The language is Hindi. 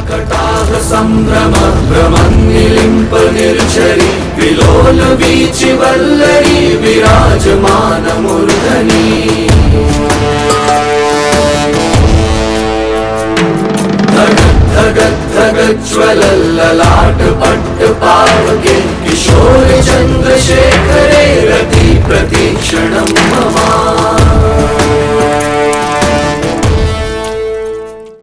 कटाह संभ्रम भ्रमन्निलिम्प निर्झरी विलोल वीचि वल्लरी विराजमान मूर्धनि धगज्ज्वलल्ललाट पट्ट पावके किशोर चन्द्रशेखरे रति प्रतीक्षणं मम